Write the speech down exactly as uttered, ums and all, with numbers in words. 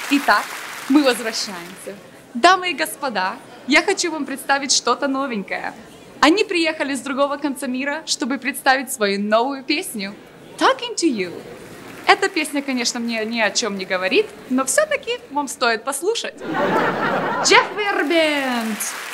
Итак, мы возвращаемся. Дамы и господа, я хочу вам представить что-то новенькое. Они приехали с другого конца мира, чтобы представить свою новую песню «Talking to You». Эта песня, конечно, мне ни о чем не говорит, но все-таки вам стоит послушать. Jeff Verband!